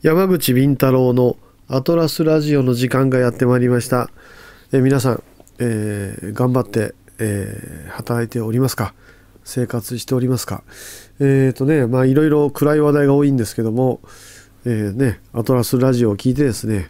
山口敏太郎のアトラスラジオの時間がやってまいりました。皆さん、頑張って、働いておりますか？生活しておりますか？いろいろ暗い話題が多いんですけども、アトラスラジオを聞いてですね、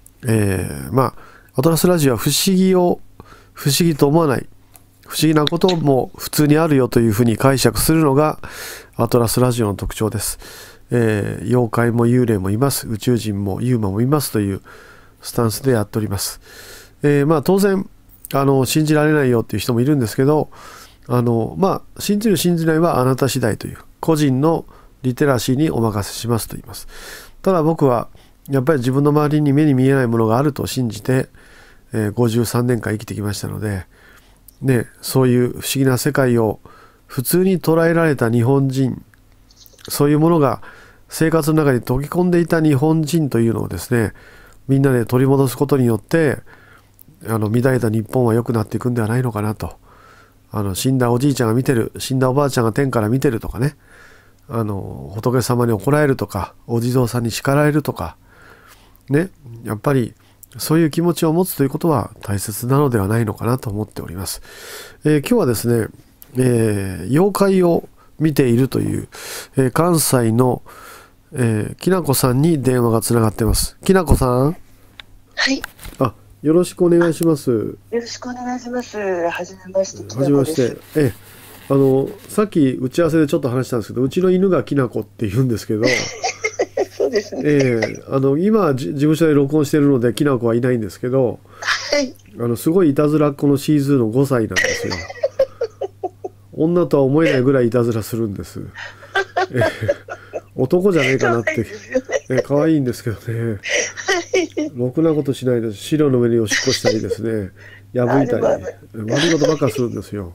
アトラスラジオは不思議と思わない、不思議なことも普通にあるよというふうに解釈するのがアトラスラジオの特徴です。妖怪も幽霊もいます、宇宙人もユーマもいますというスタンスでやっております。当然信じられないよっていう人もいるんですけど、信じる信じないはあなた次第という個人のリテラシーにお任せしますと言います。ただ僕はやっぱり自分の周りに目に見えないものがあると信じて、53年間生きてきましたので、そういう不思議な世界を普通に捉えられた日本人、そういうものが生活の中に溶け込んでいた日本人というのをですね、みんなで取り戻すことによって乱れた日本は良くなっていくんではないのかなと。死んだおじいちゃんが見てる、死んだおばあちゃんが天から見てるとかね、仏様に怒られるとか、お地蔵さんに叱られるとかね、やっぱりそういう気持ちを持つということは大切なのではないのかなと思っております。今日はですね、妖怪を見ているという、関西の、きなこさんに電話がつながっています。きなこさん。 はい。 よろしくお願いします。 よろしくお願いします。はじめまして。 はじめまして。さっき打ち合わせでちょっと話したんですけど、うちの犬がきなこって言うんですけどそうですね。 今事務所で録音しているのできなこはいないんですけど、 はい。 すごいいたずらっ子のシーズーの5歳なんですよ。女とは思えないぐらいいたずらするんです。男じゃねえかなって。可愛いんですけどね。ろくなことしないです。資料の上におしっこしたりですね、破いたり悪いことばっかするんですよ。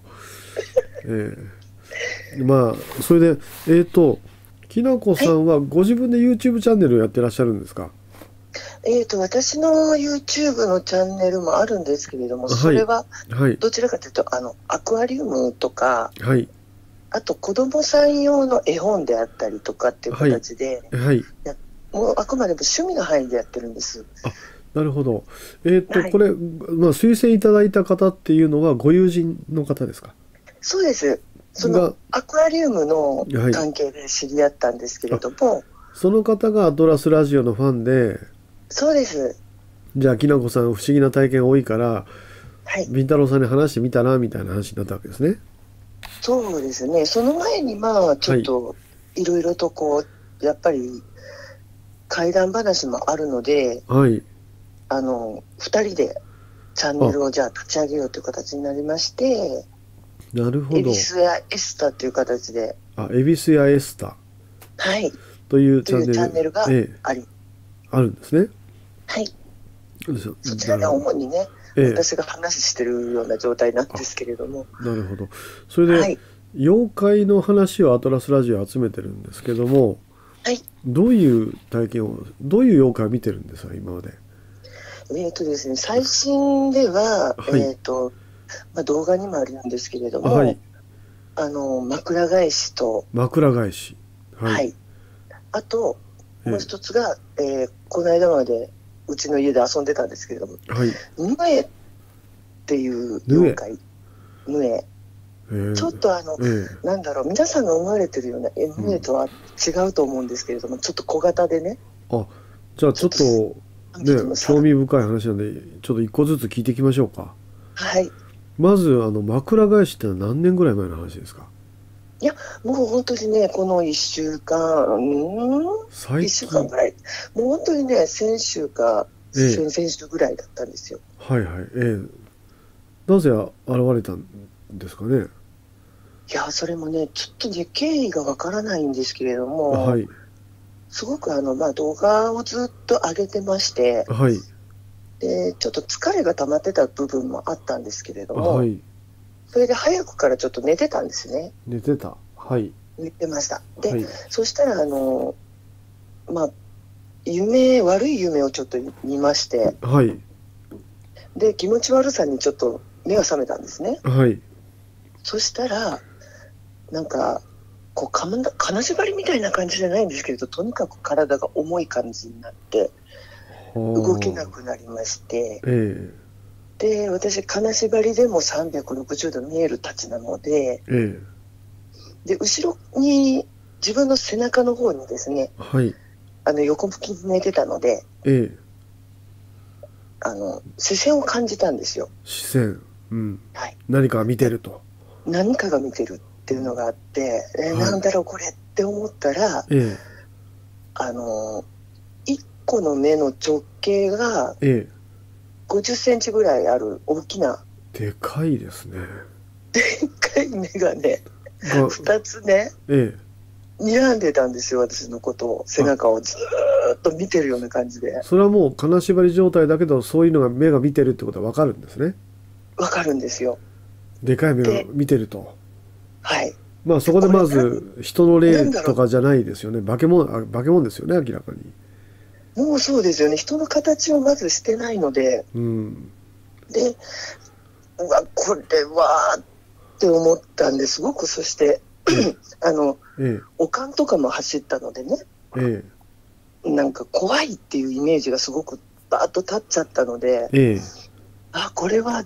それできなこさんはご自分で YouTube チャンネルをやってらっしゃるんですか？ 私の YouTube のチャンネルもあるんですけれども、それはどちらかというとアクアリウムとか、あと子供さん用の絵本であったりとかっていう形で、もうあくまでも趣味の範囲でやってるんです。 なるほど。これ、推薦いただいた方っていうのはご友人の方ですか？ そうです。そのアクアリウムの関係で知り合ったんですけれども、 その方がアトラスラジオのファンで。 そうです。 じゃあきなこさん不思議な体験多いから、敏太郎さんに話してみたらみたいな話になったわけですね。 そうですね。その前にちょっといろいろとやっぱり怪談話もあるので、2人でチャンネルをじゃあ立ち上げようという形になりまして、 なるほど。 恵比寿屋エスタという形で、 恵比寿屋エスタというチャンネルがあるんですね。 そちらが主にね、私が話してるような状態なんですけれども。 なるほど。それで、妖怪の話をアトラスラジオ集めてるんですけども、どういう体験を、どういう妖怪を見てるんですか今まで？ ですね、最新では、動画にもあるんですけれども、枕返しと、あともう一つが、この間までうちの家で遊んでたんですけれども、ヌエっていう妖怪、ヌエ。ちょっとなんだろう、皆さんが思われてるようなヌエとは違うと思うんですけれども、ちょっと小型でね。 じゃあちょっと興味深い話なんで、ちょっと一個ずつ聞いていきましょうか。まず枕返しってのは何年ぐらい前の話ですか？ いや、もう本当にね、この1週間、1週間ぐらい、もう本当にね、先週か先々週ぐらいだったんですよ。 なぜ現れたんですかね？ いや、それもね、ちょっとね、経緯がわからないんですけれども、すごく動画をずっと上げてまして、でちょっと疲れが溜まってた部分もあったんですけれども、それで早くからちょっと寝てたんですね。寝てました。で、そしたら悪い夢をちょっと見まして、で気持ち悪さにちょっと目が覚めたんですね。そしたらなんかこう金縛りみたいな感じじゃないんですけれど、とにかく体が重い感じになって動けなくなりまして、で私金縛りでも360度見えるたちなので、で後ろに自分の背中の方にですね、 はい、 横向きに寝てたので、視線を感じたんですよ。 視線、うん、 はい、 何か見てると。 何かが見てるっていうのがあって、なんだろうこれって思ったら、1個の目の直径が50センチぐらいある大きな、 でかいですね。 でっかい目がね、2つね、睨んでたんですよ、私のことを。背中をずーっと見てるような感じで。 それはもう金縛り状態だけど、そういうのが目が見てるってことは分かるんですね。 分かるんですよ。 でかい目が見てると。 はい。 まあそこでまず人の霊とかじゃないですよね。化け物ですよね、明らかに。 もうそうですよね。人の形をまずしてないので、 うん、 で、うわこれはって思ったんですごく。そしておかんとかも走ったのでね、なんか怖いっていうイメージがすごくバーッと立っちゃったので、これは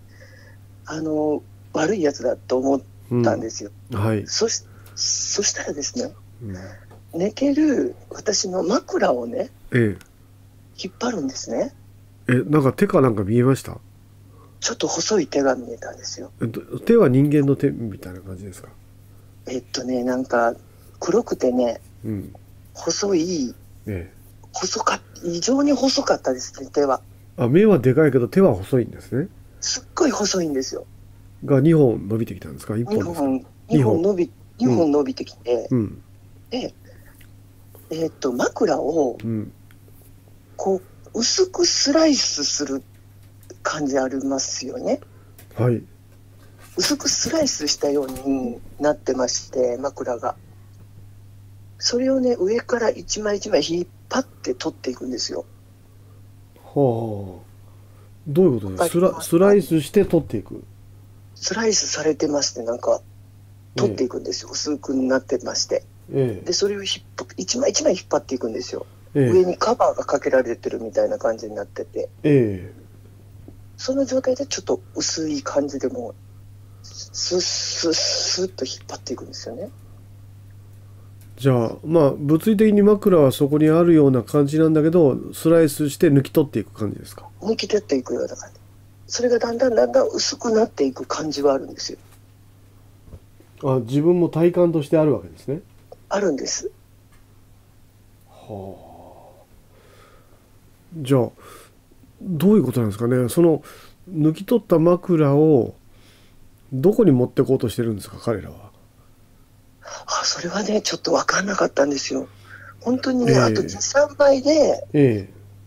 悪いやつだと思ったんですよ。はい、そしたらですね、寝てる私の枕をね、引っ張るんですね。 なんか手かなんか見えました？ ちょっと細い手が見えたんですよ。 手は人間の手みたいな感じですか？ なんか黒くてね、細い、異常に細かったですね、手は。 目はでかいけど手は細いんですね。 すっごい細いんですよ。 が2本伸びてきたんですか？1本ですか？2本伸びてきて、で、枕をこう薄くスライスする感じありますよね。はい。薄くスライスしたようになってまして、枕が。それをね、上から一枚一枚引っ張って取っていくんですよ。はあ。 どういうことですか？スライスして取っていく。 スライスされてまして、なんか取っていくんですよ。薄くなってまして。で、それを一枚一枚引っ張っていくんですよ。上にカバーがかけられてるみたいな感じになってて。その状態でちょっと薄い感じでもスッと引っ張っていくんですよね。 じゃあまあ物理的に枕はそこにあるような感じなんだけど、スライスして抜き取っていく感じですか？ 抜き取っていくような感じ。それがだんだん薄くなっていく感じはあるんですよ。自分も体感としてあるわけですね。 あるんです。 はあ。じゃあどういうことなんですかね。その抜き取った枕をどこに持ってこうとしてるんですか、彼らは。 それはね、ちょっと分かんなかったんですよ。本当にね、あと2、3枚で、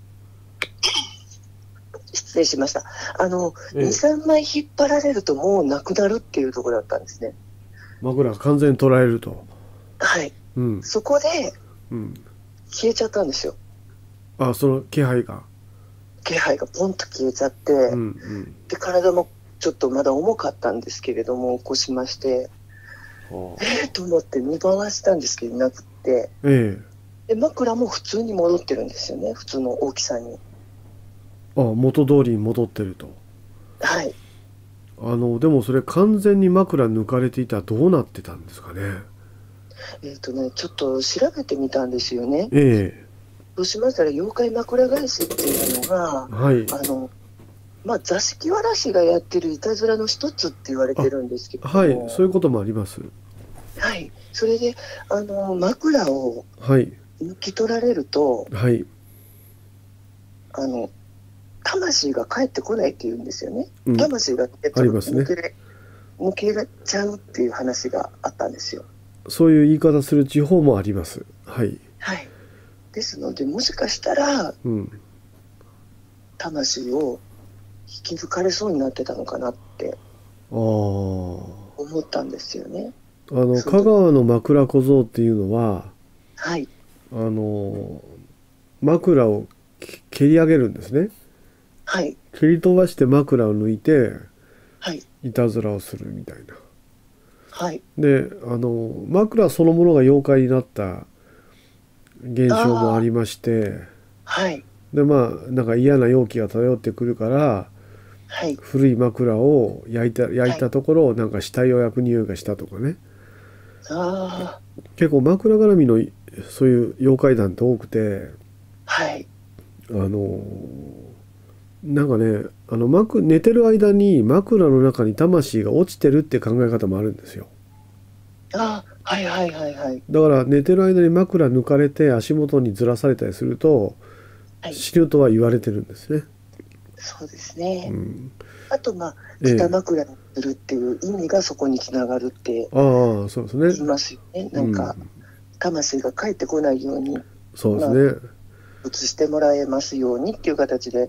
失礼しました。2、3枚引っ張られるともうなくなるっていうところだったんですね。 枕が完全に取られると。 はい。そこで、消えちゃったんですよ。 その気配がポンと消えちゃって、で、体もちょっとまだ重かったんですけれども、起こしまして、と思って見回したんですけどなくって、で枕も普通に戻ってるんですよね、普通の大きさに。 元通りに戻ってると。 はい。 でもそれ完全に枕抜かれていたらどうなってたんですかね。 ちょっと調べてみたんですよね。そうしましたら、妖怪枕返しっていうのが、座敷わらしがやってるいたずらの一つって言われてるんですけども。はい、 そういうこともあります。 はい。それで、枕を抜き取られると、魂が帰ってこないって言うんですよね。魂が抜けちゃうっていう話があったんですよ。 そういう言い方する地方もあります。はい。 はい。ですので、もしかしたら、魂を引き抜かれそうになってたのかなって思ったんですよね。 香川の枕小僧っていうのは、 はい、 枕を蹴り上げるんですね。 はい、 蹴り飛ばして枕を抜いて、 はい、 いたずらをするみたいな。 はい。 で枕そのものが妖怪になった現象もありまして、 はい。 でまあなんか嫌な容気が漂ってくるから、 はい。 古い枕を焼いはい。 たところなんか死体を焼く匂いがしたとかね。 ああ、 結構枕絡みのそういう妖怪談って多くて、 はい。 あのなんかね寝てる間に枕の中に魂が落ちてるって考え方もあるんですよ。 ああ、はいはいはいはい。 だから寝てる間に枕抜かれて足元にずらされたりするとはい。 死ぬとは言われてるんですね。 そうですね。 うん、 あと、まあ、北ええ、 枕にするっていう意味がそこにつながるってああそうですね。 言いますよね。 うなんか、 ん、 魂が帰ってこないように、まあ、 そうですね。 移してもらえますようにっていう形で、 うん、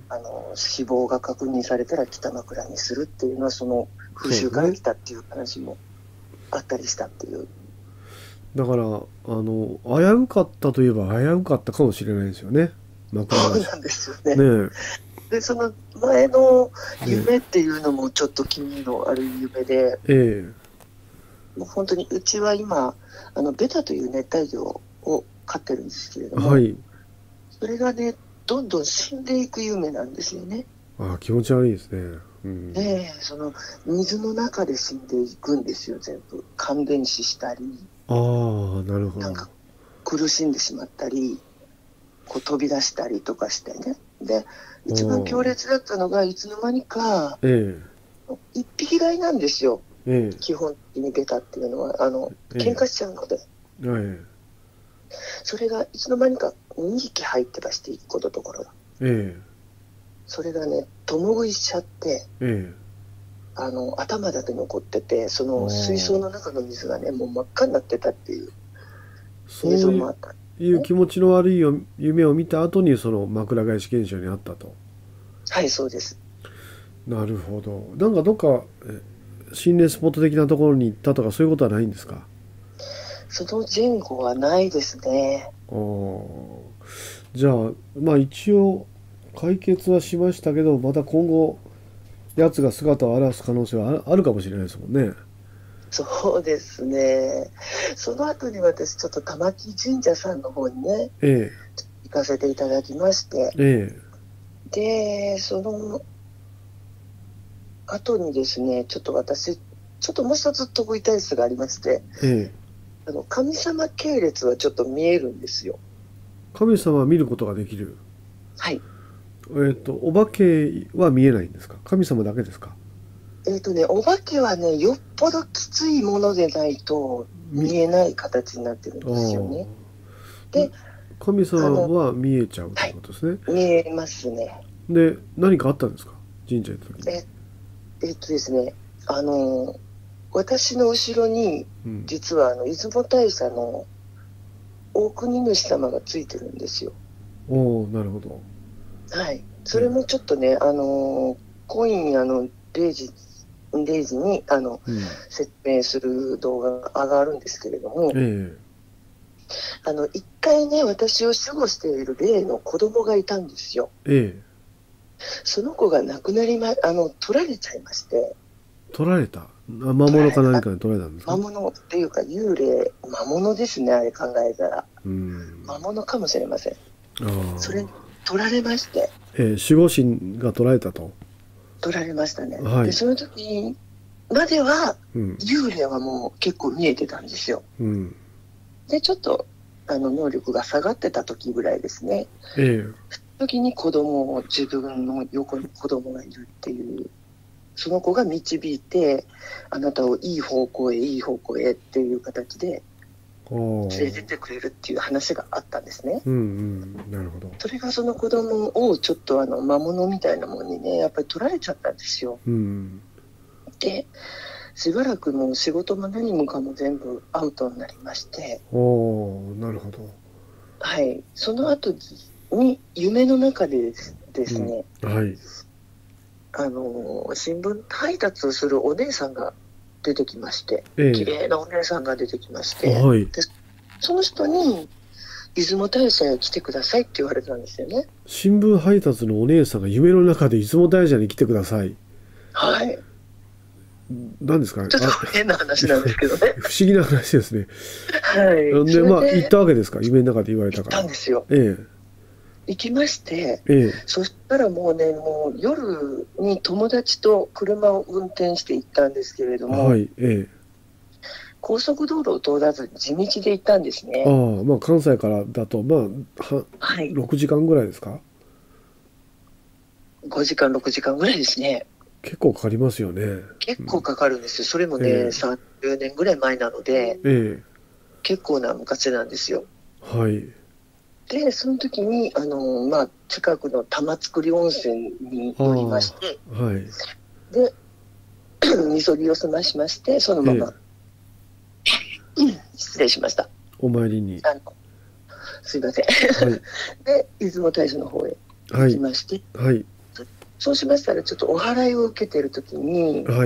死亡が確認されたら北枕にするっていうのは、その風習からそうですね。 来たっていう話もあったりしたっていう。 だから危うかったといえば危うかったかもしれないですよね、枕がし。 そうなんですよね。 ねで、その前のえ、 夢っていうのもちょっと気味のある夢で、 ええ、 もう本当にうちは今、ベタという熱帯魚を飼ってるんですけれども、 はい。 それがね、どんどん死んでいく夢なんですよね。 ああ、気持ち悪いですね。うん。 で、その水の中で死んでいくんですよ、全部。感電死したり、 ああ、なるほど。 なんか苦しんでしまったり、こう飛び出したりとかしてね。で、一番強ああ、 烈だったのが、いつの間にか、 え一匹飼いなんですよ。 え、え基本的にベタっていうのは、喧え、 嘩しちゃうので。 ええ、 それがいつの間にか2匹入ってまして、1個のところが。 ええ、 それがね、共食いしちゃって、 ええ、 頭だけ残ってて、そあの水槽のあ、 中の水がね、もう真っ赤になってたっていう映そうい像もあったんですね。 う気持ちの悪い夢を見た後にその枕返し現象にあったと。 はい、そうです。 なるほど。なんかどっか心霊スポット的なところに行ったとかそういうことはないんですか？ その前後はないですね。 ああ、じゃあまあ一応解決はしましたけど、また今後奴が姿を現す可能性はあるかもしれないですもんね。 そうですね。その後に私、ちょっと玉木神社さんの方にね、 え行かせていただきまして、 え、えで、その後にですね、ちょっと私、ちょっともう一つ得意体質がありまして、 え、ええ。 神様系列はちょっと見えるんですよ。 神様は見ることができる。 はい。 お化けは見えないんですか？神様だけですか？ お化けはね、よっぽどきついものでないとみ、 見えない形になってるんあですよね。 あ。 で、 神様あの、 は見えちゃうというはい、 ことですね。 見えますね。 で、何かあったんですか？神社行った時に。 え、ですね、あの、私の後ろに、 うん。 実は出雲大社の大国主様がついてるんですよ。 おお、なるほど。 はい。それえもちょっとね、今夜の0時に、 うん。 説明する動画が上がるんですけれども、 え一回ね、私を守護している霊の子供がいたんですよ。 え、えその子が亡くなり取られちゃいまして、 取られた。魔物か何かに取られたんですか？ 魔物っていうか幽霊、魔物ですね、あれ考えたら。 うん。 魔物かもしれません。 あそれ、 あ。 取られまして、 守護神が取られたと。 取られましたね。で、 はい。 その時までは、 うん。 幽霊はもう結構見えてたんですよ。 うん。 で、ちょっと、能力が下がってた時ぐらいですね。 え時に自分の横に子供がいるっていう、その子が導いて、あなたをいい方向へ、いい方向へっていう形でああ。 連れてってくれるっていう話があったんですね。 うんうん。なるほど。 それがその子供をちょっと魔物みたいなものにね、やっぱり取られちゃったんですよ。 うん。 で、しばらくもう仕事も何もかも全部アウトになりまして、 おお、なるほど。 はい、その後に夢の中でですうん。 ね、 はい。 新聞配達をするお姉さんが出てきまして、綺え麗なお姉さんが出てきましえ。 て、 はい。 でその人に出雲大社へ来てくださいって言われたんですよね。 新聞配達のお姉さんが夢の中で出雲大社に来てください。 はい。 何ですかね。 ちょっと変な話なんですけどね。 不思議な話ですね。 はい。 で、まあ、行ったわけですか、夢の中で言われたから。 行ったんですよ。 ええ。 行きまして、 ええ。 そしたらもう夜に友達と車を運転して行ったんですけれども、 はい、ええ。 高速道路を通らず地道で行ったんですね。 ああ、まあ、関西からだと、まあ、 はい。 6時間ぐらいですか。 5時間、6時間ぐらいですね。 結構かかりますよね。 結構かかるんですよ。それもね、 ええ。 30年ぐらい前なので、 ええ。 結構な昔なんですよ。 はい。 で、その時に、まあ、近くの玉造温泉に寄りまして、 はい。 で、みそぎを済ましまして、そのまま、失礼しました。 お参りに。 すいません。 はい。 で、出雲大社の方へ行きまして、 はい。 そうしましたら、ちょっとお祓いを受けてる時に、 はい。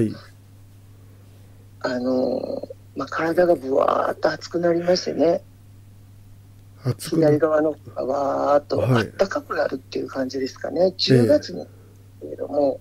まあ、体がぶわーっと熱くなりましてね、左側の方がわーっとあったかくなるっていう感じですかね。10月にけれども、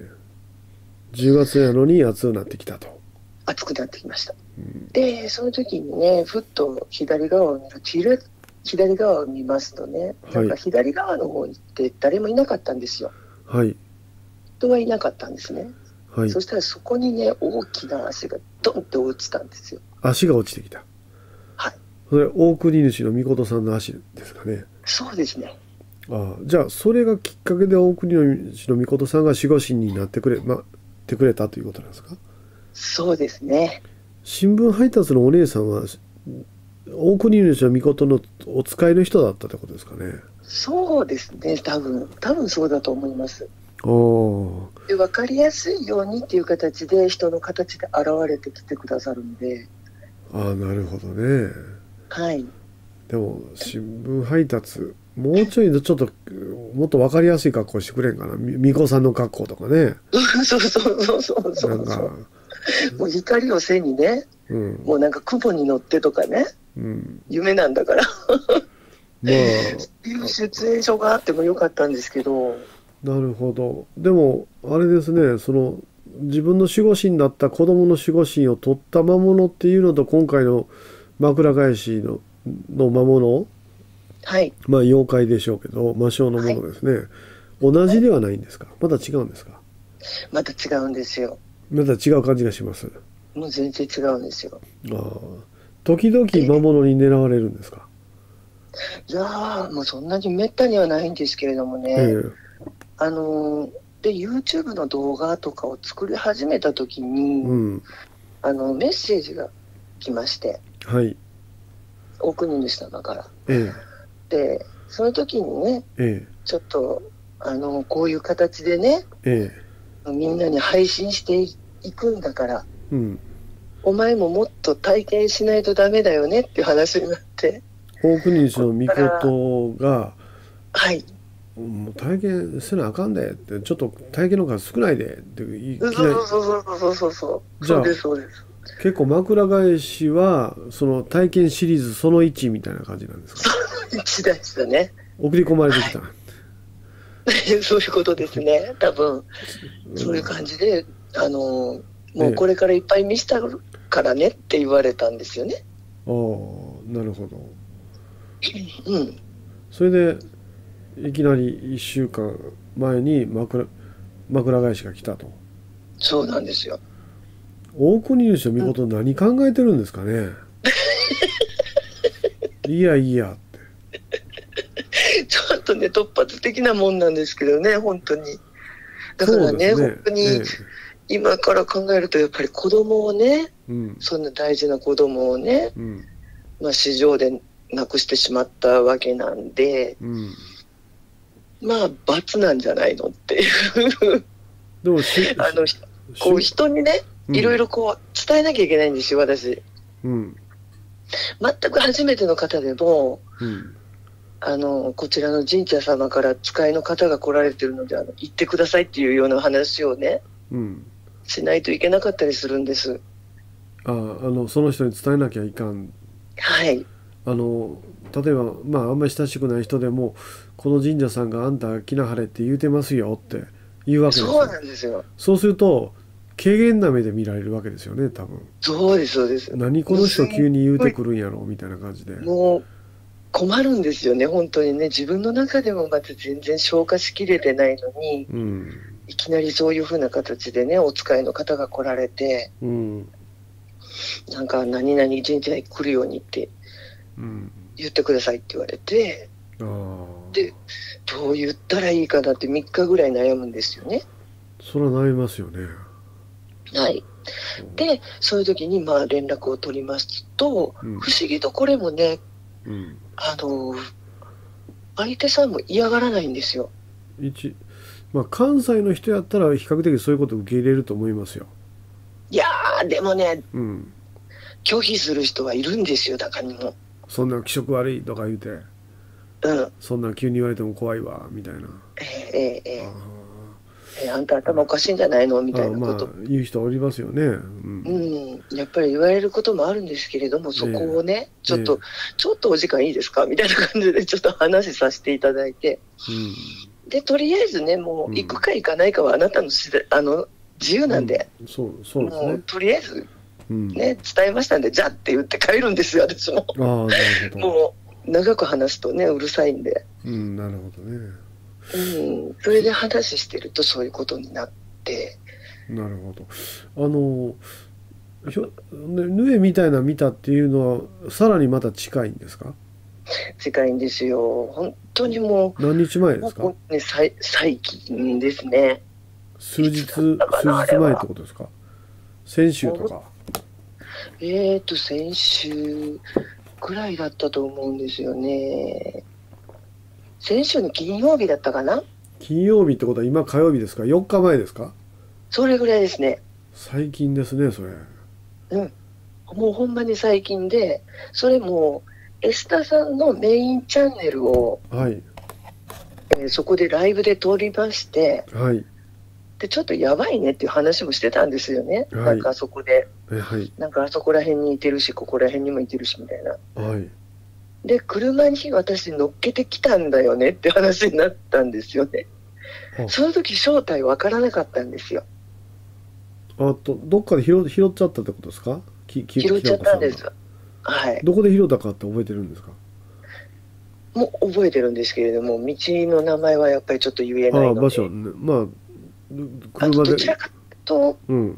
10月やのに暑くなってきたと。 暑くなってきました。で、その時にね、ふっと左側を見ますとね、なんか左側の方に行って誰もいなかったんですよ。 はい。 人はいなかったんですね。 はい。 そしたらそこにね、大きな足がドンって落ちたんですよ。 足が落ちてきた。 はい。 それ大国主の御事さんの足ですかね。 そうですね。 じゃあそれがきっかけで大国主の御事さんが守護神になってくれたということなんですか。 そうですね。 新聞配達のお姉さんは大国主の御事のお使いの人だったってことですかね。 そうですね。多分そうだと思います。 で分かりやすいようにっていう形で人の形で現れてきてくださるんで。 なるほどね。 はい。 でも新聞配達もうちょいちょっともっと分かりやすい格好してくれんかな。巫女さんの格好とかね。 そうなんかもう光を背にね、もうなんか雲に乗ってとかね、夢なんだからまあいう出演書があってもよかったんですけど。 なるほど。でもあれですね、その自分の守護神だった子供の守護神を取った魔物っていうのと今回の枕返しの魔物、 はい、 まあ妖怪でしょうけど魔性のものですね、同じではないんですか。また違うんですか。 また違うんですよ。 また違う感じがします。 もう全然違うんですよ。 時々魔物に狙われるんですか。 いやもうそんなにめったにはないんですけれどもね、で YouTube の動画とかを作り始めた時に、メッセージが来まして、はい、大国主様から、でその時にね、ちょっとこういう形でね、みんなに配信していくんだから、お前ももっと体験しないとダメだよねっていう話になって、 大国主の御事が、 はい、 もう体験せなあかんでって、ちょっと体験の数少ないでっていきなり。そうじゃあ結構枕返しはその体験シリーズその1みたいな感じなんですか。 その1でしたね。 送り込まれてきた、 そういうことですね。多分そういう感じでもうこれからいっぱい見せたからねって言われたんですよね。 なるほど。それでいきなり1週間前に枕返しが来たと。 そうなんですよ。 大国主の御事何考えてるんですかね。いやってちょっとね突発的なもんなんですけどね、本当に。だからね、本当に今から考えるとやっぱり子供をね、そんな大事な子供をね、市場で亡くしてしまったわけなんで、まあ罰なんじゃないのっていうでもこう人にね、いろいろこう伝えなきゃいけないんですよ、私。全く初めての方でも、こちらの神社様から使いの方が来られてるので行ってくださいっていうような話をね、しないといけなかったりするんです。 その人に伝えなきゃいかん。 はい。 例えばあんまり親しくない人でもこの神社さんがあんた来なはれって言うてますよって言うわけですよ。 そうなんですよ。 そうすると軽減な目で見られるわけですよね、多分。 そうですそうです。 何この人急に言うてくるんやろみたいな感じで。 もう困るんですよね、本当にね。自分の中でもまた全然消化しきれてないのに、 うん、 いきなりそういう風な形でね、お使いの方が来られて、 うん、 なんか何々神社へ来るようにって言ってくださいって言われて、で、どう言ったらいいかなって3日ぐらい悩むんですよね。 それは悩みますよね。 はい。で、そういう時にまあ連絡を取りますと、不思議とこれもね、相手さんも嫌がらないんですよ。 まあ、関西の人やったら比較的そういうことを受け入れると思いますよ。 いやー、でもね、拒否する人はいるんですよ、中にも。 そんな気色悪いとか言うて、そんな急に言われても怖いわみたいな。 あんた頭おかしいんじゃないのみたいなこと、 言う人おりますよね。 やっぱり言われることもあるんですけれども、そこをね、ちょっとお時間いいですかみたいな感じでちょっと話させていただいて、でとりあえずね、もう行くか行かないかはあなたの自由なんで、 そうですね、 もうとりあえずね、伝えましたんで、じゃあって言って帰るんですよ、私も。もう長く話すとね、うるさいんで。 なるほどね。 それで話してるとそういうことになって。 なるほど。ヌエみたいな見たっていうのはさらにまた近いんですか？ 近いんですよ。本当にもう。何日前ですか？ 最近ですね。 数日前ってことですか？先週とか。 先週くらいだったと思うんですよね。先週の金曜日だったかな。 金曜日ってことは今火曜日ですか？4日前ですか？ それぐらいですね。 最近ですね、それ。 もうほんまに最近で、それもエスタさんのメインチャンネルを、そこでライブで撮りまして、でちょっとやばいねっていう話もしてたんですよね。なんかあそこで、なんかあそこら辺にいてるし、ここら辺にもいてるしみたいな。で車に私乗っけてきたんだよねって話になったんですよね。その時正体分からなかったんですよ。 どっかで拾っちゃったってことですか？ 拾っちゃったんです。 どこで拾ったかって覚えてるんですか？ もう覚えてるんですけれども、道の名前はやっぱりちょっと言えないので。 場所ね。まあ車で。 どちらかと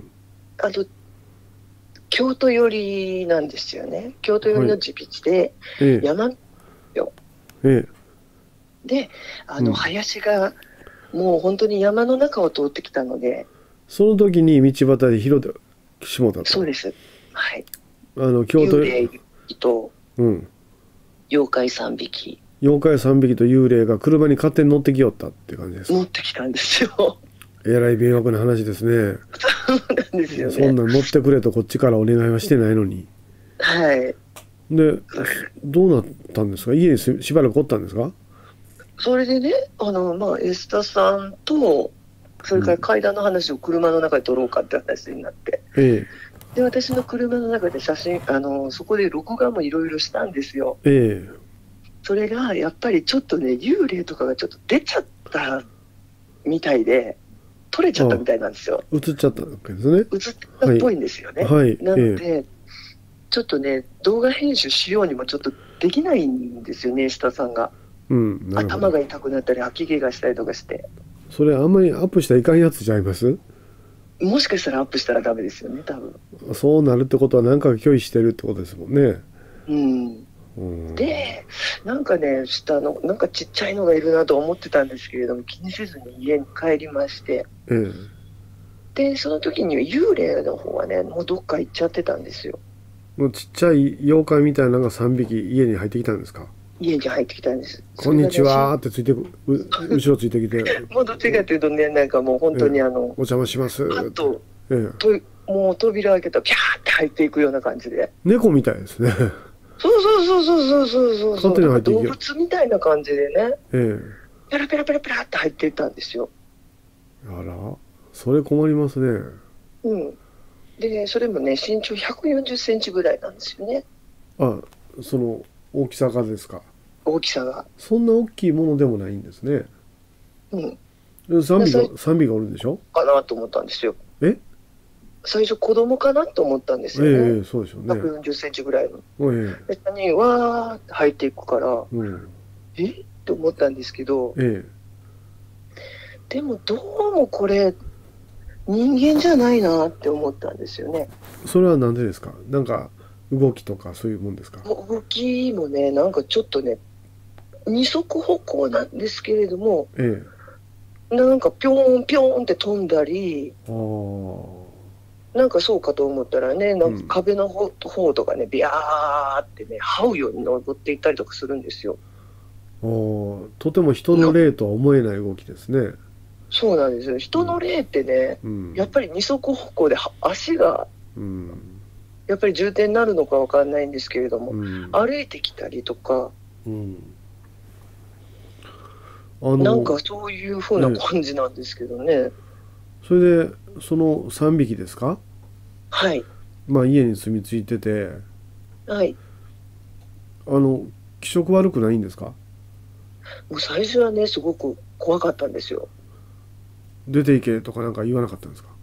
京都寄りなんですよね。京都寄りの地道で、山よ。で、林がもう本当に山の中を通ってきたので、 その時に道端で拾ってしもたと。 そうです。はい。 京都幽霊と妖怪3匹。 妖怪3匹と幽霊が車に勝手に乗ってきよったって感じですか？ 乗ってきたんですよ。 えらい迷惑な話ですね。 そうなんですよね。 そんなん乗ってくれとこっちからお願いはしてないのに。で、どうなったんですか？家にしばらくおったんですか？ それでね、エスタさんと、それから階段の話を車の中で撮ろうかって話になって、で私の車の中で写真、そこで録画もいろいろしたんですよ。それがやっぱりちょっとね、幽霊とかがちょっと出ちゃったみたいで、撮れちゃったみたいなんですよ。 映っちゃったわけですね。 映ったっぽいんですよね。なので、ちょっとね、動画編集しようにもちょっとできないんですよね、下さんが。頭が痛くなったり吐き気がしたりとかして。 それあんまりアップしたらいかんやつちゃいます？ もしかしたらアップしたらダメですよね、多分。 そうなるってことは何か拒否してるってことですもんね。 で、なんかね、なんかちっちゃいのがいるなと思ってたんですけれども、気にせずに家に帰りまして、でその時に幽霊の方はね、もうどっか行っちゃってたんですよ。 もうちっちゃい妖怪みたいなのが3匹家に入ってきたんですか？ 家に入ってきたんです。 こんにちはってついて後ろついてきてもうどっちかというとね、なんかもう本当にお邪魔しますあと、もう扉開けたらピャーって入っていくような感じで、 猫みたいですね。 そう動物みたいな感じでね、ペラペラペラペラって入っていったんですよ。 あら、それ困りますね。 でそれもね、身長140センチぐらいなんですよね。 その大きさがですか？ 大きさがそんな大きいものでもないんですね。3尾がおるんでしょ？ かなと思ったんですよ。 最初子供かなと思ったんですよね。 そうでしょうね。 140センチぐらいの。 えで、下にわーって入っていくから、 うん、 って思ったんですけど、 えでもどうもこれ、人間じゃないなって思ったんですよね。 それはなんでですか？なんか動きとかそういうもんですか？ 動きもね、なんかちょっとね、二足歩行なんですけれども、なんかぴょーんぴょーんって飛んだり、なんかそうかと思ったらね、なんか壁の方とかね、ビャーってね、這うように登っていったりとかするんですよ。 とても人の霊とは思えない動きですね。 そうなんですよ。人の霊ってね、やっぱり二足歩行で足が、やっぱり重点になるのかわかんないんですけれども、歩いてきたりとか、なんかそういう風な感じなんですけどね。 それでその3匹ですか？ はい。 まあ家に住み着いてて、 はい。 気色悪くないんですか？ もう最初はね、すごく怖かったんですよ。 出ていけとかなんか言わなかったんですか？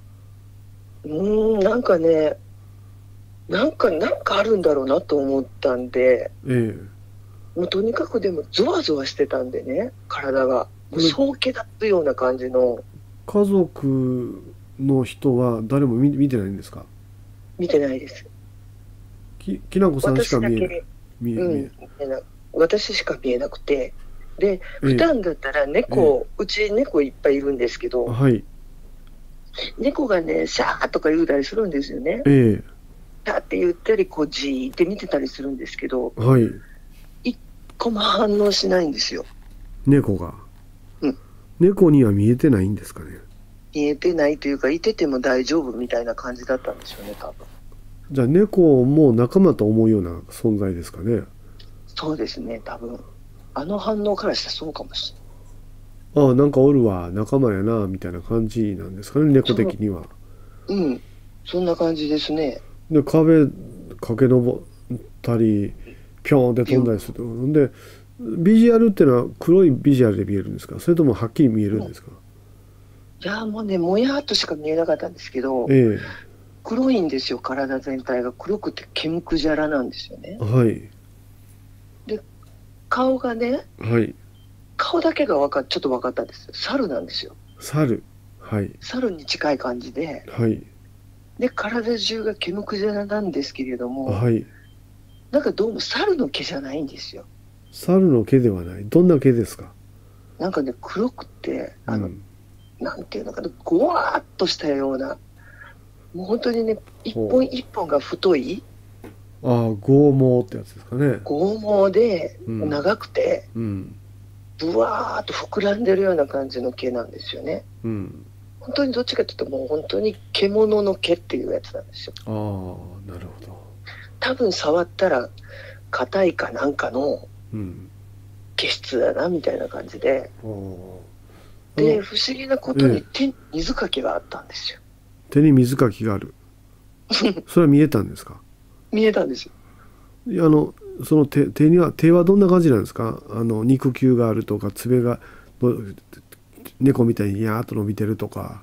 なんかね、なんかあるんだろうなと思ったんで、もうとにかくでもゾワゾワしてたんでね、体が。もう総気だったような感じの。 家族の人は誰も見てないんですか？ 見てないです。 きなこさんしか見えない。 私しか見えなくて。で、普段だったら猫、うち猫いっぱいいるんですけど、 はい、 猫がね、シャーとか言うたりするんですよね。シャーって言ったり、こうじーって見てたりするんですけど、 はい、 一個も反応しないんですよ。 猫が。猫には見えてないんですかね。 見えてないというか、いてても大丈夫みたいな感じだったんですよね、多分。 じゃあ猫も仲間と思うような存在ですかね。 そうですね、多分。あの反応からしたらそうかもしれない。 なんかおるわ、仲間やなみたいな感じなんですかね、猫的には。 そんな感じですね。 で、壁駆け上ったりピョーンって飛んだりする。んでビジュアルっていうのは黒いビジュアルで見えるんですか？それともはっきり見えるんですか？ いやもうね、もやっとしか見えなかったんですけど、黒いんですよ。体全体が黒くて毛むくじゃらなんですよね。 はい。 で、顔がね、顔だけがちょっと分かったんです。猿なんですよ。 猿。はい。 猿に近い感じで、で、体中が毛むくじゃらなんですけれども、なんかどうも猿の毛じゃないんですよ。 猿の毛ではない。どんな毛ですか？ なんかね、黒くて、なんていうのかな、ごわーっとしたような、もう本当にね、一本一本が太い。 剛毛ってやつですかね。 剛毛で、長くて、ぶわーっと膨らんでるような感じの毛なんですよね。本当にどっちかというと、もう本当に獣の毛っていうやつなんですよ。 なるほど。 多分触ったら、硬いかなんかの毛質だなみたいな感じで。で、不思議なことに手に水かきがあったんですよ。 手に水かきがある。それは見えたんですか？ 見えたんですよ。 その手はどんな感じなんですか？肉球があるとか、爪が猫みたいにやーっと伸びてるとか。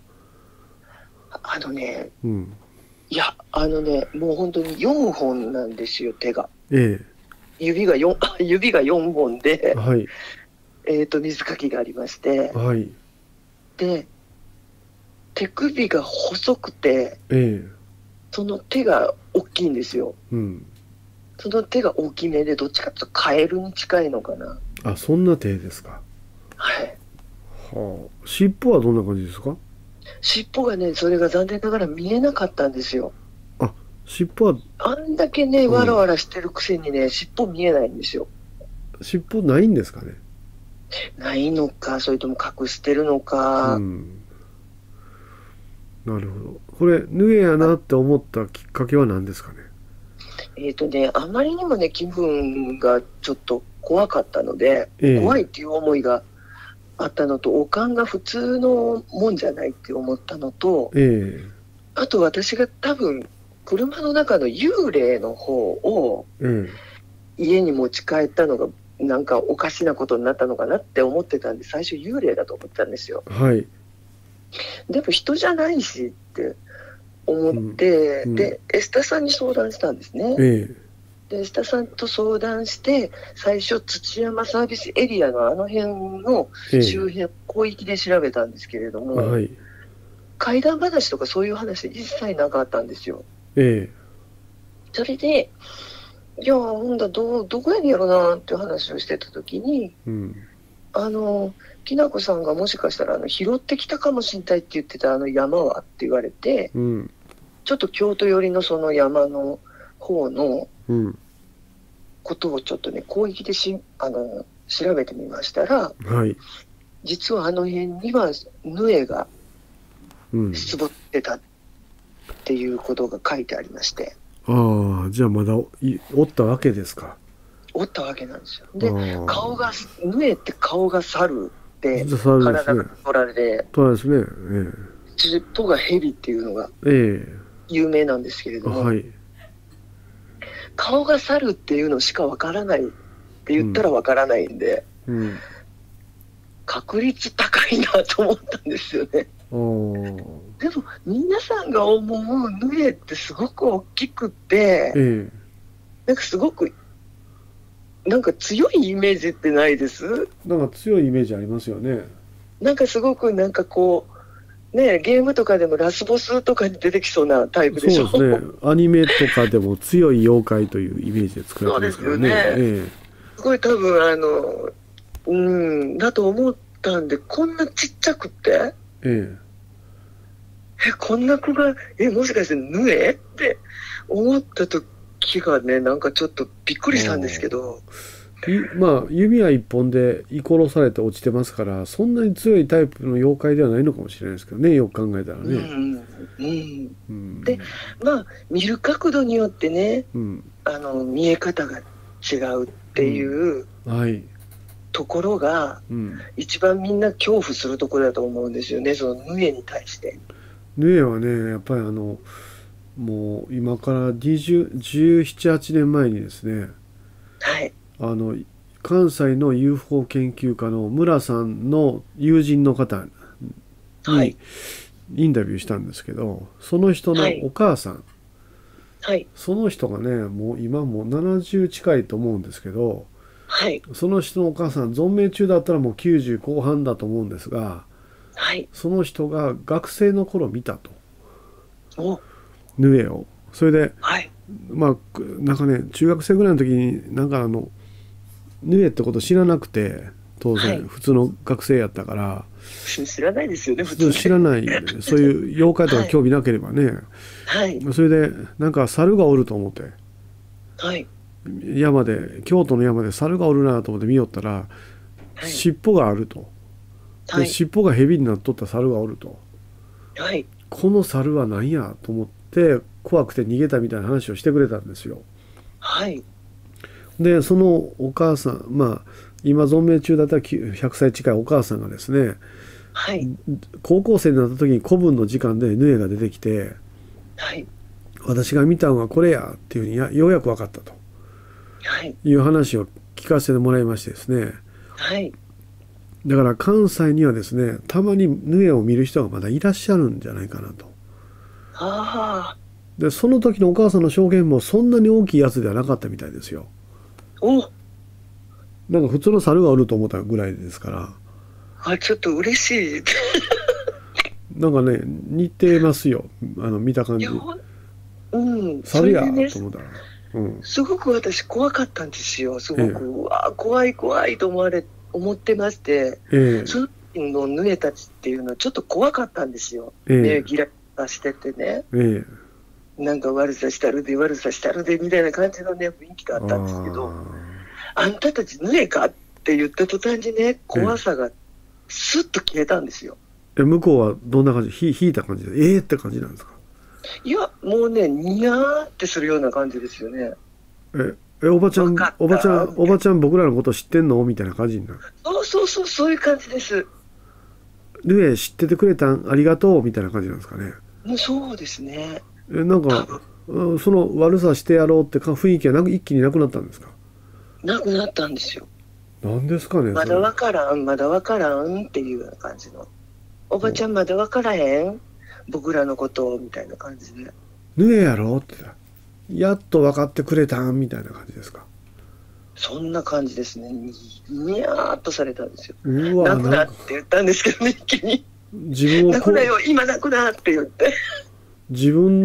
いや、もう本当に4本なんですよ、手が。指が4本で、水かきがありまして、で、手首が細くて、その手が大きいんですよ。その手が大きめで、どっちかというとカエルに近いのかな。 そんな手ですか。尻尾はどんな感じですか？ 尻尾がね、それが残念ながら見えなかったんですよ。 尻尾はあんだけね、わらわらしてるくせにね、尻尾見えないんですよ。 尻尾ないんですかね。 ないのか、それとも隠してるのか。 なるほど。これ脱げやなって思ったきっかけは何ですかね。 あまりにもね、気分がちょっと怖かったので、怖いっていう思いがあったのと、おかんが普通のもんじゃないって思ったのと、あと私が多分車の中の幽霊の方を家に持ち帰ったのがなんかおかしなことになったのかなって思ってたんで、最初幽霊だと思ってたんですよ。でも人じゃないしって思って、でエスタさんに相談したんですね。でエスタさんと相談して、最初土山サービスエリアのあの辺の周辺、広域で調べたんですけれども、怪談話とかそういう話一切なかったんですよ。それで、いやほんだどこやねやろなっていう話をしてた時に、きなこさんがもしかしたら拾ってきたかもしんないって言ってたあの山はって言われて、ちょっと京都寄りのその山の方のことをちょっとね広域で調べてみましたら、実はあの辺にはヌエが出没ってたっていうことが書いてありまして、 じゃあまだおったわけですか。 おったわけなんですよ。で顔がヌエって顔が猿で体が虎で、尻尾が蛇っていうのが有名なんですけれども、顔が猿っていうのしかわからないって言ったらわからないんで、確率高いなと思ったんですよね。でも皆さんが思うヌエってすごく大きくて、なんかすごくなんか強いイメージってないです？ なんか強いイメージありますよね。 なんかすごくなんかこうね、ゲームとかでもラスボスとかに出てきそうなタイプでしょ。 そうですね。アニメとかでも強い妖怪というイメージで作られてますからね。そうですよね。 すごい多分だと思ったんで、こんなちっちゃくて、こんな子がもしかしてヌエって思った時がね、なんかちょっとびっくりしたんですけど、 まあ弓は一本で居殺されて落ちてますから、そんなに強いタイプの妖怪ではないのかもしれないですけどね、よく考えたらね。 でまあ見る角度によってね、見え方が違うっていうところが、一番みんな恐怖するところだと思うんですよね、そのヌエに対して。 ヌエはね、やっぱりもう今から17、18年前にですね、関西の UFO 研究家の村さんの友人の方にインタビューしたんですけど、その人のお母さん、その人がね、もう今もう70近いと思うんですけど、その人のお母さん存命中だったらもう90後半だと思うんですが、その人が学生の頃見たと、ヌエを。それで、まあなんかね、中学生ぐらいの時になんかヌエってこと知らなくて、当然、普通の学生やったから知らないですよね、普通知らない、そういう妖怪とか興味なければね、それでなんか猿がおると思って、山で京都の山で猿がおるなと思って見よったら、尻尾があると、で尻尾が蛇になっとった猿がおると、この猿は何やと思って怖くて逃げたみたいな話をしてくれたんですよ。でそのお母さん、まあ今存命中だったら100歳近いお母さんがですね、高校生になった時に古文の時間でヌエが出てきて、私が見たのはこれやっていうふうにようやく分かったと、いう話を聞かせてもらいましてですね、だから関西にはですね、たまにヌエを見る人がまだいらっしゃるんじゃないかなと。でその時のお母さんの証言もそんなに大きいやつではなかったみたいですよ。なんか普通の猿がおると思ったぐらいですから。 ちょっと嬉しい。 なんかね、似てますよ、見た感じ。猿やと思ったら、 すごく私怖かったんですよ。すごく、怖い怖いと思ってまして、その時のヌエたちっていうのはちょっと怖かったんですよ。目ギラギラしててね、なんか悪さしたるで悪さしたるでみたいな感じのね雰囲気があったんですけど、あんたたちヌエかって言った途端にね、怖さがスッと消えたんですよ。 向こうはどんな感じ？引いた感じでって感じなんですか？ いやもうね、ニヤーってするような感じですよね。 おばちゃん僕らのこと知ってんのみたいな感じになる。 そういう感じです。 ヌエ知っててくれたんありがとうみたいな感じなんですかね。 そうですね。 なんかその悪さしてやろうって雰囲気が一気になくなったんですか？ なくなったんですよ。 なんですかね。 まだわからんっていうような感じの。おばちゃんまだわからへん、 僕らのことをみたいな感じで。 ぬえやろってやっと分かってくれたんみたいな感じですか。 そんな感じですね。にやーっとされたんですよ。 うわ、 泣くなって言ったんですけどね、一気に。 自分を泣くなよ、今泣くなって言って。 自分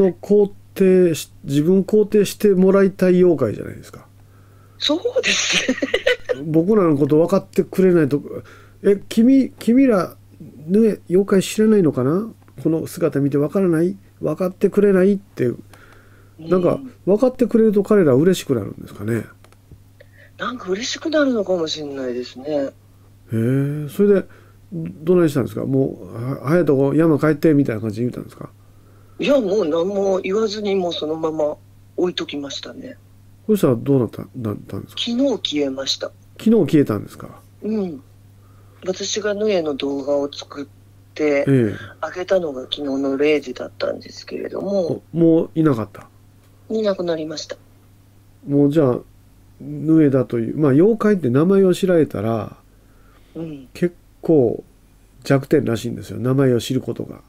肯定してもらいたい妖怪じゃないですか。 そうですね。 僕らのこと分かってくれないと、君らね、妖怪知らないのかな、この姿見て分からない、分かってくれないって、なんか分かってくれると彼ら嬉しくなるんですかね。 なんか嬉しくなるのかもしれないですね。 へえ、それでどないしたんですか。もう早いとこ山帰ってみたいな感じで言ったんですか。 いや、もう何も言わずにもうそのまま置いときましたね。 そしたらどうなったんですか。 昨日消えました。 昨日消えたんですか。 うん。私がヌエの動画を作ってあげたのが昨日の0時だったんですけれども、 もういなかった。 いなくなりました。 もうじゃあヌエだという、まあ妖怪って名前を知られたら、結構弱点らしいんですよ、名前を知ることが。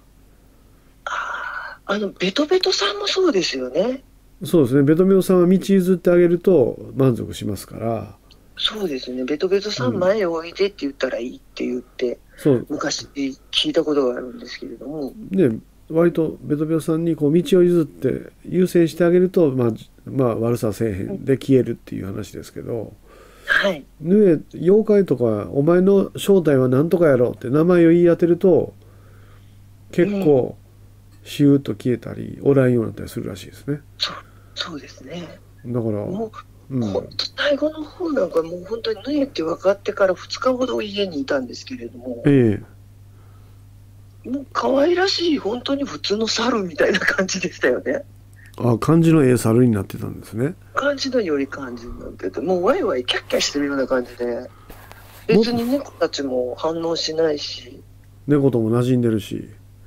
ベトベトさんもそうですよね。 そうですね、ベトベトさんは道譲ってあげると満足しますから。 そうですね、ベトベトさん前へおいでって言ったらいいって言って、昔聞いたことがあるんですけれども。 ね、割とベトベトさんにこう道を譲って優先してあげると、まあ悪させえへんで消えるっていう話ですけど、 はい、 妖怪とかお前の正体は何とかやろうって名前を言い当てると結構シューッと消えたりおらんようになったりするらしいですね。 そうですね。 だからもう、本当最後の方なんかもう本当にヌエって分かってから2日ほど家にいたんですけれども、もう可愛らしい本当に普通の猿みたいな感じでしたよね。 感じの猿になってたんですね。 感じのより感じになってて、もうワイワイキャッキャしてるような感じで、別に猫たちも反応しないし、 猫とも馴染んでるし、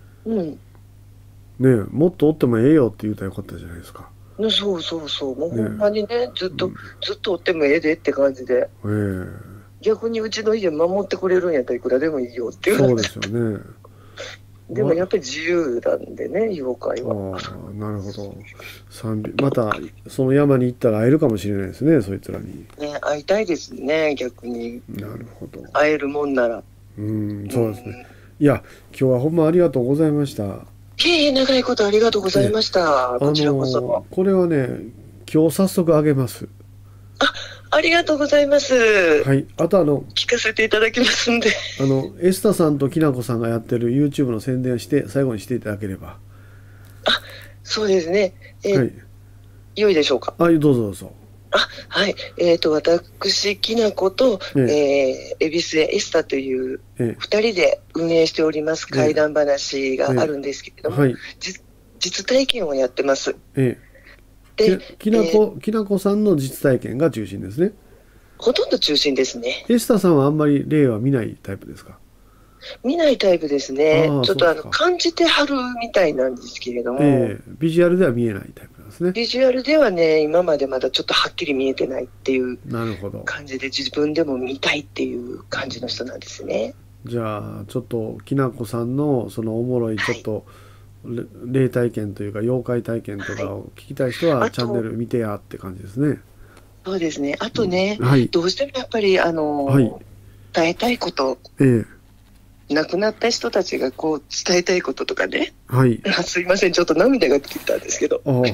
ね、もっとおってもええよって言うたらよかったじゃないですか。 そうそうそう、もうほんまにね、ずっとおってもええでって感じで、逆にうちの家守ってくれるんやったらいくらでもいいよっていう。 そうですよね。 でもやっぱり自由なんでね、妖怪は。 なるほど。またその山に行ったら会えるかもしれないですね、そいつらに。 ね、会いたいですね、逆に。 なるほど。 会えるもんなら。 そうですね。いや、今日はほんまありがとうございました。 長いことありがとうございました。こちらこそ。 これはね、今日早速あげます。 ありがとうございます。 はい、あと聞かせていただきますんで。 エスタさんときなこさんがやってる YouTube の宣伝をして最後にしていただければ。 そうですね。良いでしょうか。 どうぞどうぞ。 はい。私きなこと恵比寿エスタという2人で運営しております怪談話があるんですけれども、実体験をやってます。 できなこさんの実体験が中心ですね。 ほとんど中心ですね。 エスタさんはあんまり霊は見ないタイプですか。 見ないタイプですね。ちょっと感じてはるみたいなんですけれども、 ビジュアルでは見えないタイプなんですね。 ビジュアルではね、今までまだちょっとはっきり見えてないっていう感じで、自分でも見たいっていう感じの人なんですね。 じゃあちょっときなこさんのそのおもろいちょっと、霊体験というか妖怪体験とかを聞きたい人はチャンネル見てやって感じですね。 そうですね。あとね、どうしてもやっぱり伝えたいこと、亡くなった人たちがこう伝えたいこととかね、すいません、ちょっと涙が出てきたんですけど、どう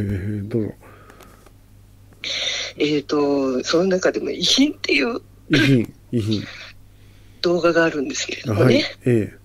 ぞ。その中でも遺品っていう遺品動画があるんですけれどもね、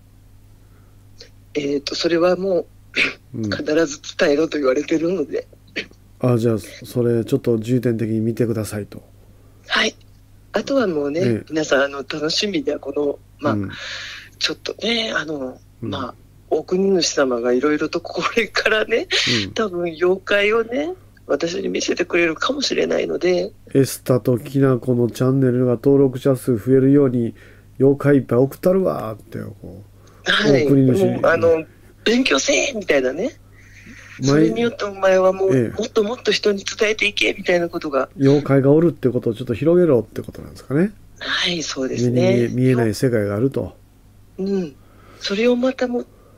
それはもう必ず伝えろと言われてるので、 じゃあそれちょっと重点的に見てくださいと。 はい。あとはもうね、皆さん楽しみではこのちょっとねお国主様がいろいろとこれからね、多分妖怪をね私に見せてくれるかもしれないので、 エスタときなこのチャンネルが登録者数増えるように妖怪いっぱい送ったるわってこう、 勉強せえみたいなね、それによってお前はもう、もっともっと人に伝えていけみたいなことが、 妖怪がおるってことをちょっと広げろってことなんですかね。 はい、そうですね。 見えない世界があると。 それをまたも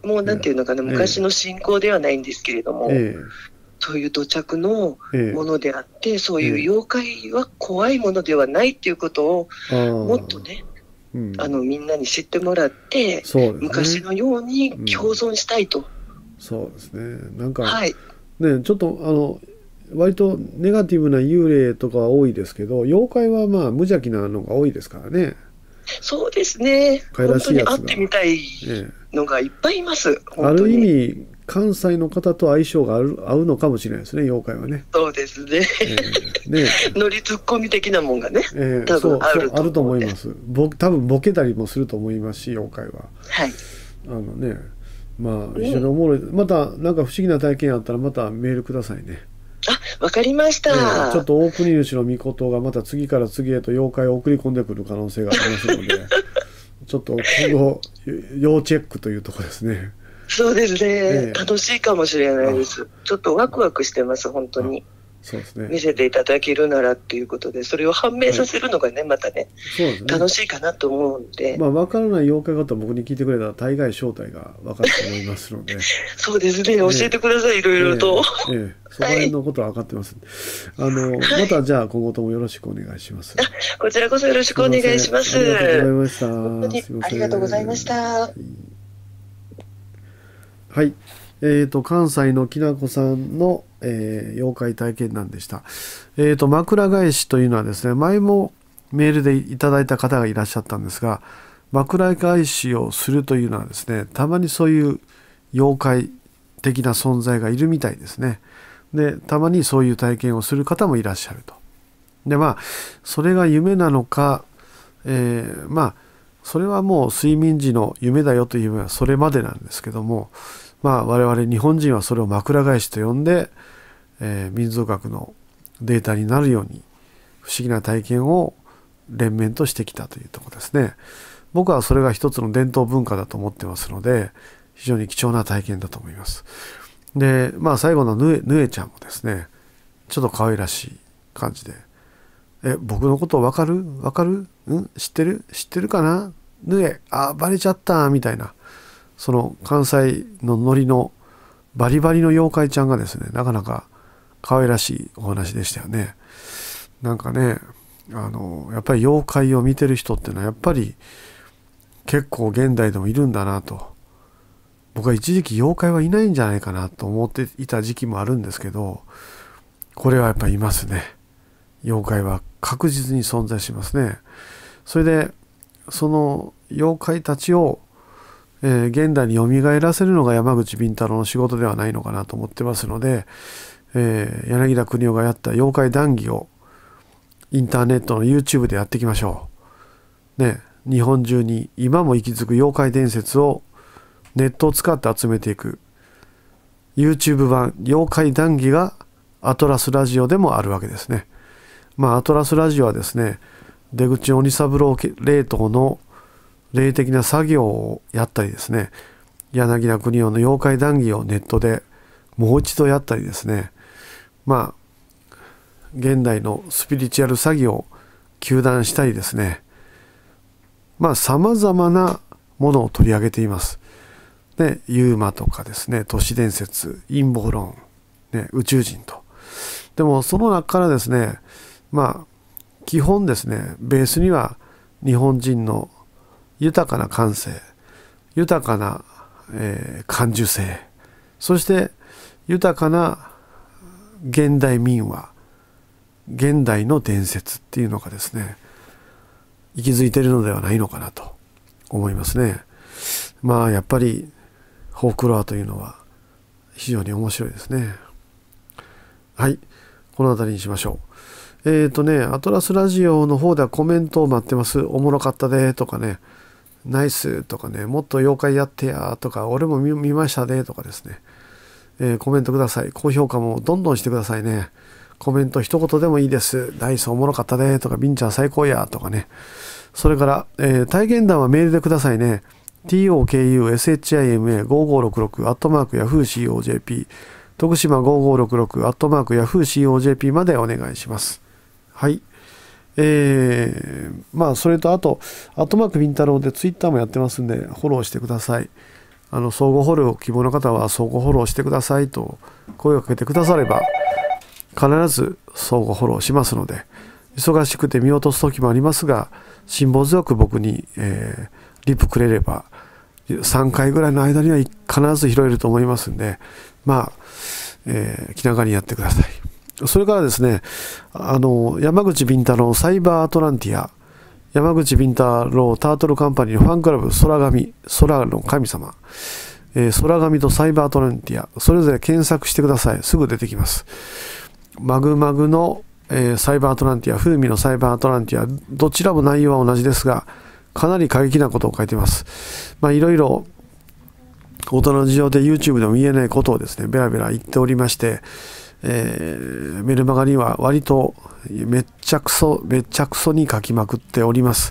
もうなんていうのかな、昔の信仰ではないんですけれども、そういう土着のものであって、そういう妖怪は怖いものではないっていうことを、もっとね、みんなに知ってもらって、昔のように共存したいと。 そうですね。なんか、ね、ちょっと割とネガティブな幽霊とかは多いですけど、妖怪はまあ無邪気なのが多いですからね。 そうですね。本当に会ってみたいのがいっぱいいます。 ある意味関西の方と相性が合うのかもしれないですね、妖怪はね。 そうですね。ノリツッコミ的なもんがね、多分あると思います。多分ボケたりもすると思いますし、妖怪は。 はい。 まあ一緒におもろい。またなんか不思議な体験あったらまたメールくださいね。 わかりました。 ちょっと大国主の御事がまた次から次へと妖怪を送り込んでくる可能性がありますので、ちょっと今後要チェックというところですね。 そうですね、楽しいかもしれないです。ちょっとワクワクしてます、本当に。 そうですね。 見せていただけるならっていうことで、それを判明させるのがね、またね、楽しいかなと思うんで。 分からない妖怪方僕に聞いてくれたら大概正体が分かると思いますので。 そうですね、教えてください、いろいろと。 その辺のことは分かってます。またじゃあ今後ともよろしくお願いします。 こちらこそよろしくお願いします。 ありがとうございました。 本当にありがとうございました。 はい、関西のきなこさんの、妖怪体験談でした。枕返しというのはですね、前もメールでいただいた方がいらっしゃったんですが、枕返しをするというのはですね、たまにそういう妖怪的な存在がいるみたいですね。で、たまにそういう体験をする方もいらっしゃると。で、それが夢なのか、それはもう睡眠時の夢だよという夢はそれまでなんですけども、我々日本人はそれを枕返しと呼んで、民族学のデータになるように不思議な体験を連綿としてきたというところですね。僕はそれが一つの伝統文化だと思ってますので、非常に貴重な体験だと思います。で、最後のぬえちゃんもですね、ちょっと可愛らしい感じで、僕のことわかる知ってるかな、ぬえ、バレちゃったみたいな、その関西のノリのバリバリの妖怪ちゃんがですね、なかなか可愛らしいお話でしたよね。なんかね、やっぱり妖怪を見てる人っていうのはやっぱり結構現代でもいるんだなと。僕は一時期妖怪はいないんじゃないかなと思っていた時期もあるんですけど、これはやっぱりいますね。妖怪は確実に存在しますね。それでその妖怪たちを、現代に蘇らせるのが山口敏太郎の仕事ではないのかなと思ってますので、柳田国男がやった妖怪談義をインターネットの YouTube でやっていきましょう。ね、日本中に今も息づく妖怪伝説をネットを使って集めていく YouTube 版妖怪談義がアトラスラジオでもあるわけですね。アトラスラジオはですね、出口鬼三郎霊道の霊的な作業をやったりですね、柳田国男の妖怪談義をネットでもう一度やったりですね、現代のスピリチュアル詐欺を糾弾したりですね、さまざまなものを取り上げています。で、ユーマとかですね、都市伝説、陰謀論、宇宙人と。でもその中からですね、基本ですね、ベースには日本人の豊かな感性、豊かな、感受性、そして豊かな現代民話、現代の伝説っていうのがですね、息づいているのではないのかなと思いますね。やっぱりフォークロアというのは非常に面白いですね。はい、この辺りにしましょう。アトラスラジオの方ではコメントを待ってます。おもろかったでとかね、ナイスとかね、もっと妖怪やってやとか、俺も 見ましたでとかですね、コメントください。高評価もどんどんしてくださいね。コメント一言でもいいです。ダイスおもろかったでとか、ビンちゃん最高やとかね。それから、体験談はメールでくださいね。tokushima5566@yahoo.co.jp 徳島5566@yahoo.co.jp までお願いします。はい。それとあと、ビンタロウでツイッターもやってますんで、フォローしてください。 相互フォロー希望の方は相互フォローしてくださいと声をかけてくだされば必ず相互フォローしますので、忙しくて見落とす時もありますが、辛抱強く僕に、リプくれれば3回ぐらいの間には必ず拾えると思いますんで、気長にやってください。それからですね、山口敏太郎サイバーアトランティア、山口敏太郎タートルカンパニーのファンクラブ空の神様、空神とサイバーアトランティア、それぞれ検索してください。すぐ出てきます。マグマグの、サイバーアトランティア、風味のサイバーアトランティア、どちらも内容は同じですが、かなり過激なことを書いています。いろいろ大人の事情で YouTube でも言えないことをですね、ベラベラ言っておりまして、メルマガには割とめっちゃくそに書きまくっております。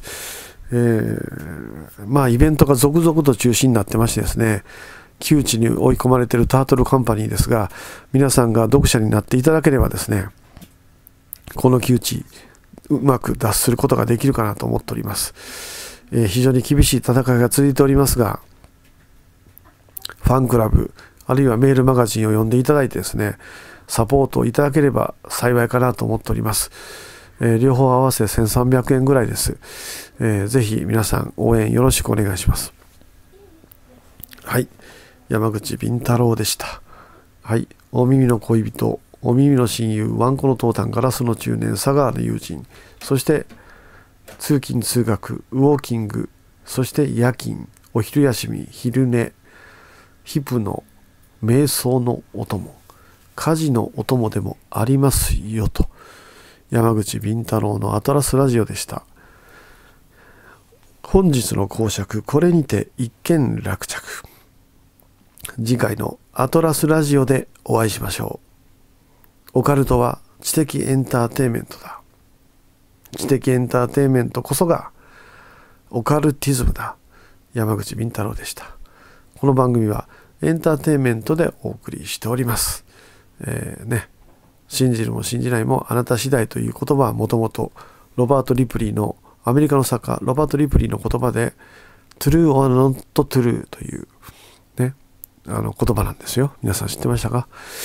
イベントが続々と中止になってましてですね、窮地に追い込まれているタートルカンパニーですが、皆さんが読者になっていただければですね、この窮地うまく脱することができるかなと思っております。非常に厳しい戦いが続いておりますが、ファンクラブあるいはメールマガジンを読んでいただいてですね、サポートをいただければ幸いかなと思っております。両方合わせ1300円ぐらいです。ぜひ皆さん応援よろしくお願いします。はい、山口敏太郎でした。はい、お耳の恋人、お耳の親友、ワンコのトータン、ガラスの中年、佐川の友人、そして通勤通学、ウォーキング、そして夜勤、お昼休み、昼寝、ヒプの瞑想のお供、家事のお供でもありますよと、山口敏太郎のアトラスラジオでした。本日の講釈、これにて一件落着。次回のアトラスラジオでお会いしましょう。オカルトは知的エンターテインメントだ。知的エンターテインメントこそがオカルティズムだ。山口敏太郎でした。この番組はエンターテインメントでお送りしております。信じるも信じないもあなた次第という言葉はもともとアメリカの作家ロバート・リプリーの言葉で True or not true というね、言葉なんですよ。皆さん知ってましたか？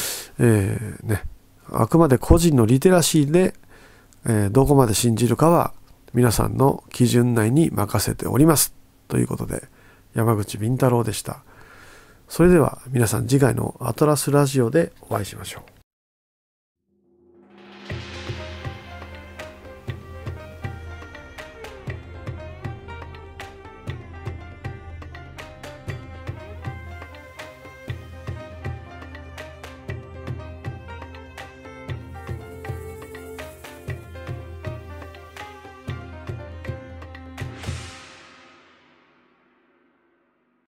あくまで個人のリテラシーで、どこまで信じるかは皆さんの基準内に任せておりますということで、山口敏太郎でした。それでは皆さん次回のアトラスラジオでお会いしましょう。